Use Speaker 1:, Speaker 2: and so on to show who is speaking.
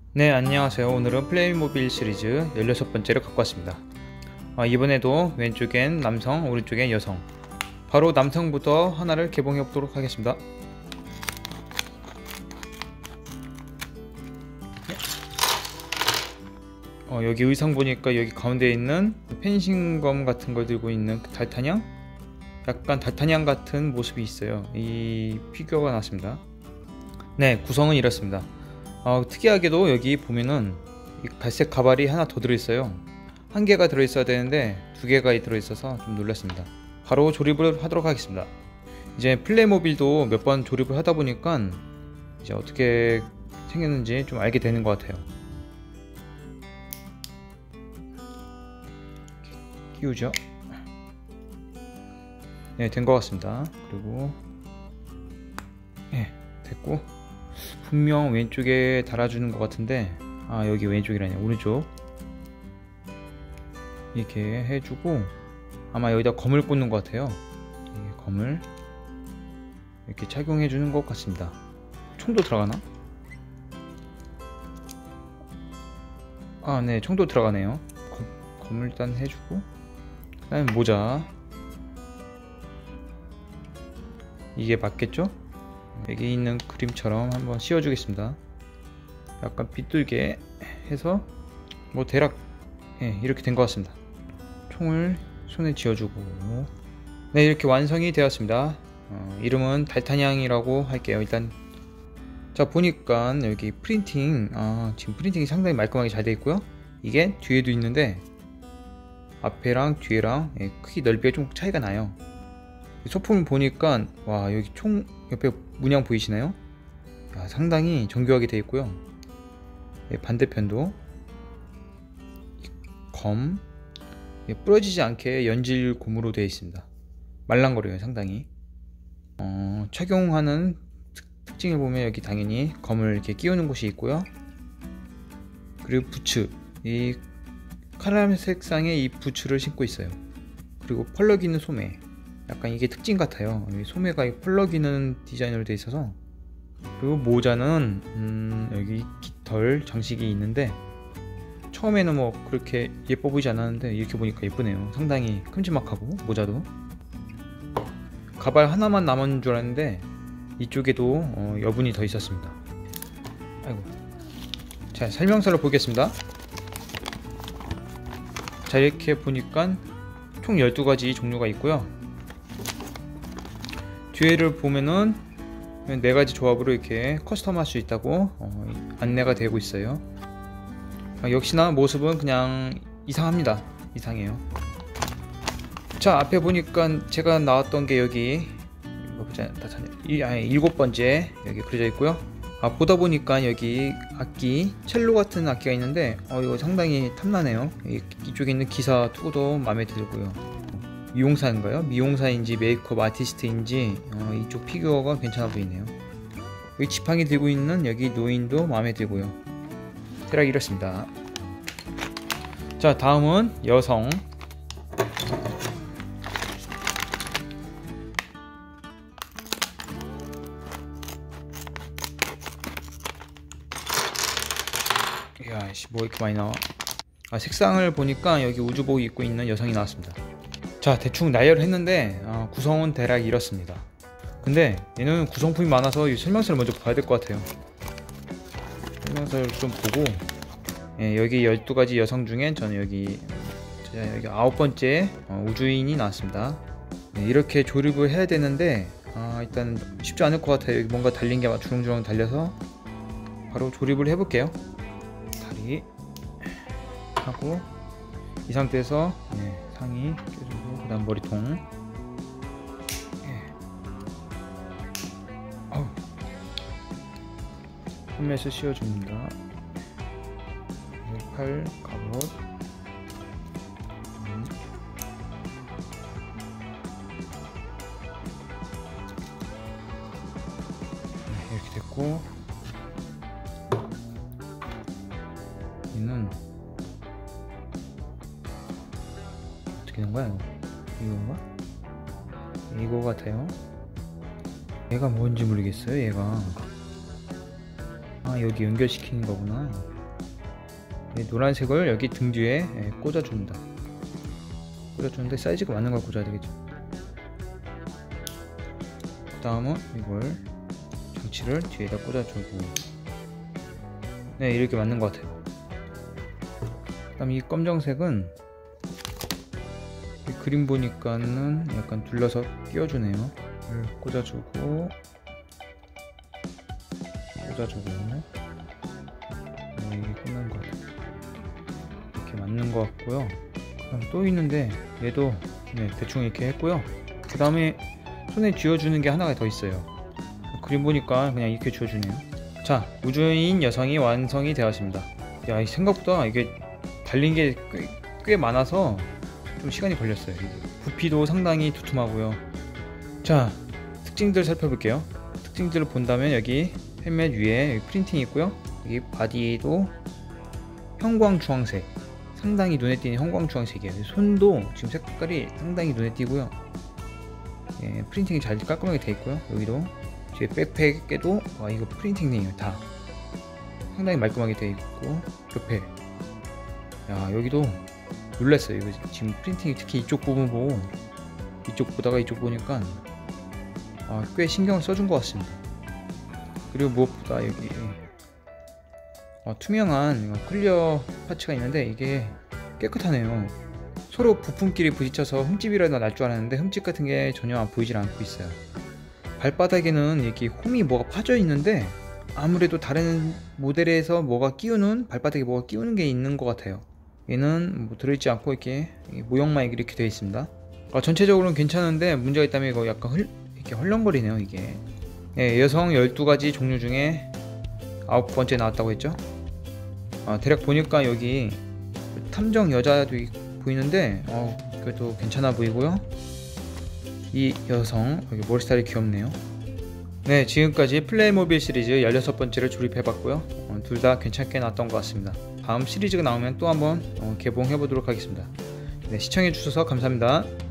Speaker 1: 네, 안녕하세요. 오늘은 플레이모빌 시리즈 16번째를 갖고 왔습니다. 이번에도 왼쪽엔 남성, 오른쪽엔 여성, 바로 남성부터 하나를 개봉해 보도록 하겠습니다. 여기 의상 보니까 여기 가운데 있는 펜싱검 같은 걸 들고 있는 달타냥? 약간 달타냥 같은 모습이 있어요. 이 피규어가 나왔습니다. 네, 구성은 이렇습니다. 특이하게도 여기 보면은 이 갈색 가발이 하나 더 들어있어요. 한 개가 들어있어야 되는데 두 개가 들어있어서 좀 놀랐습니다. 바로 조립을 하도록 하겠습니다. 이제 플레이모빌도 몇 번 조립을 하다 보니까 이제 어떻게 생겼는지 좀 알게 되는 것 같아요. 끼우죠. 네, 된 것 같습니다. 그리고 네, 됐고, 분명 왼쪽에 달아주는 것 같은데, 여기 왼쪽이라니, 오른쪽 이렇게 해주고, 아마 여기다 검을 꽂는 것 같아요. 검을 이렇게 착용해 주는 것 같습니다. 총도 들어가나? 네, 총도 들어가네요. 검을 일단 해주고, 그 다음에 모자, 이게 맞겠죠? 여기 있는 그림처럼 한번 씌워주겠습니다. 약간 빗돌게 해서 뭐 대략 이렇게 된 것 같습니다. 총을 손에 쥐어주고, 네, 이렇게 완성이 되었습니다. 이름은 달타냥이라고 할게요. 일단 자, 보니까 여기 프린팅, 지금 프린팅이 상당히 말끔하게 잘 되어 있고요. 이게 뒤에도 있는데 앞에랑 뒤에랑 크기 넓이가 좀 차이가 나요. 소품을 보니까, 와, 여기 총 옆에 문양 보이시나요? 상당히 정교하게 되어 있고요. 반대편도 검, 부러지지 않게 연질 고무로 되어 있습니다. 말랑거려요, 상당히. 착용하는 특징을 보면 여기 당연히 검을 이렇게 끼우는 곳이 있고요. 그리고 부츠, 이 카라멜 색상의 이 부츠를 신고 있어요. 그리고 펄럭이는 소매, 약간 이게 특징 같아요. 소매가 펄럭이는 디자인으로 되어 있어서. 그리고 모자는 여기 깃털 장식이 있는데, 처음에는 뭐 그렇게 예뻐 보이지 않았는데 이렇게 보니까 예쁘네요. 상당히 큼지막하고, 모자도. 가발 하나만 남은 줄 알았는데 이쪽에도 여분이 더 있었습니다. 아이고. 자, 설명서를 보겠습니다. 자, 이렇게 보니까 총 12가지 종류가 있고요. 뒤에를 보면은 4가지 조합으로 이렇게 커스텀 할 수 있다고 안내가 되고 있어요. 역시나 모습은 그냥 이상합니다. 이상해요. 자, 앞에 보니까 제가 나왔던 게 여기 7번째 여기 그려져 있고요. 보다 보니까 여기 악기, 첼로 같은 악기가 있는데 이거 상당히 탐나네요. 이쪽에 있는 기사 투구도 마음에 들고요. 미용사인가요? 미용사인지 메이크업 아티스트인지 이쪽 피규어가 괜찮아 보이네요. 여기 지팡이 들고 있는 여기 노인도 마음에 들고요. 대략 이렇습니다. 자, 다음은 여성. 이야, 뭐 이렇게 많이 나와. 색상을 보니까 여기 우주복 입고 있는 여성이 나왔습니다. 자, 대충 나열을 했는데 구성은 대략 이렇습니다. 근데 얘는 구성품이 많아서 이 설명서를 먼저 봐야 될 것 같아요. 설명서를 좀 보고, 여기 12가지 여성 중엔 저는 여기 9번째 우주인이 나왔습니다. 이렇게 조립을 해야 되는데 일단 쉽지 않을 것 같아요. 여기 뭔가 달린 게 주렁주렁 달려서 바로 조립을 해볼게요. 다리 하고, 이 상태에서 상의 껴주고, 그 다음 머리통, 헬멧을 씌워줍니다. 팔, 갑옷, 이렇게 됐고, 얘는 어떻게 된 거야? 이건가? 이거 같아요. 얘가 뭔지 모르겠어요. 얘가 여기 연결시키는 거구나. 노란색을 여기 등 뒤에 꽂아줍니다. 꽂아주는데 사이즈가 맞는 걸 꽂아야 되겠죠. 그 다음은 이걸 장치를 뒤에다 꽂아주고, 네, 이렇게 맞는 것 같아요. 그 다음 이 검정색은 이 그림 보니까는 약간 둘러서 끼워주네요. 꽂아주고 이게 끝난 것 같아요. 이렇게 맞는 것 같고요. 그다음 또 있는데 얘도 대충 이렇게 했고요. 그 다음에 손에 쥐어주는 게 하나가 더 있어요. 그림 보니까 그냥 이렇게 쥐어주네요. 자, 우주인 여성이 완성이 되었습니다. 야, 생각보다 이게 달린 게 꽤 많아서 좀 시간이 걸렸어요. 부피도 상당히 두툼하고요. 자, 특징들 살펴볼게요. 특징들을 본다면 여기 헬멧 위에 여기 프린팅이 있고요. 여기 바디도 형광 주황색, 상당히 눈에 띄는 형광 주황색이에요. 손도 지금 색깔이 상당히 눈에 띄고요. 프린팅이 잘 깔끔하게 되어 있고요. 여기도 뒤에 백팩에도 이거 프린팅이에요. 다 상당히 말끔하게 되어 있고, 옆에 여기도 놀랐어요. 이거 지금 프린팅이 특히 이쪽 부분 보고 이쪽 보다가 이쪽 보니까 꽤 신경을 써준 것 같습니다. 그리고 무엇보다 여기 투명한 클리어 파츠가 있는데 이게 깨끗하네요. 서로 부품끼리 부딪혀서 흠집이라도 날 줄 알았는데 흠집 같은 게 전혀 보이질 않고 있어요. 발바닥에는 이렇게 홈이 뭐가 파져 있는데 아무래도 다른 모델에서 발바닥에 뭐가 끼우는 게 있는 것 같아요. 얘는 뭐 들어있지 않고 이렇게 모형만 이렇게 되어 있습니다. 전체적으로는 괜찮은데 문제가 있다면 이거 약간 이렇게 헐렁거리네요. 이게 여성 12가지 종류 중에 9번째 나왔다고 했죠. 대략 보니까 여기 탐정 여자도 보이는데 그래도 괜찮아 보이고요. 이 여성 여기 머리 스타일이 귀엽네요. 네, 지금까지 플레이모빌 시리즈 16번째를 조립해봤고요. 둘 다 괜찮게 나왔던 것 같습니다. 다음 시리즈가 나오면 또 한번 개봉해보도록 하겠습니다. 네, 시청해주셔서 감사합니다.